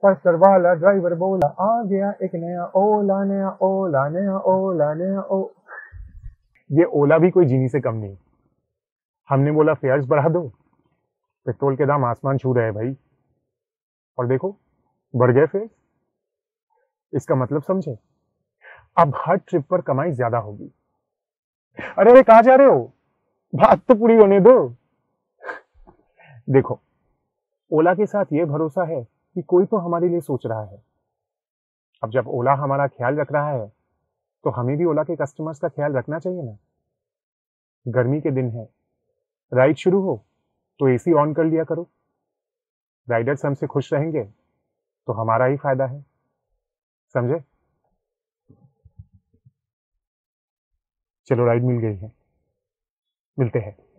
Pulsar वाला driver बोला आ गया एक नया ओला, नया ओला, नया ओला, नया ओ। ये ओला भी कोई जीनी से कम नहीं। हमने बोला फेयर्स बढ़ा दो, पेट्रोल के दाम आसमान छू रहे हैं भाई, और देखो बढ़ गए फेयर्स। इसका मतलब समझे, अब हर ट्रिप पर कमाई ज्यादा होगी। अरे कहाँ जा रहे हो, बात तो पूरी होने दो। देखो, ओला के साथ ये भरोसा है कि कोई तो हमारे लिए सोच रहा है। अब जब ओला हमारा ख्याल रख रहा है तो हमें भी ओला के कस्टमर्स का ख्याल रखना चाहिए ना। गर्मी के दिन है, राइड शुरू हो तो एसी ऑन कर लिया करो। राइडर्स हमसे खुश रहेंगे तो हमारा ही फायदा है, समझे। चलो राइड मिल गई है, मिलते हैं।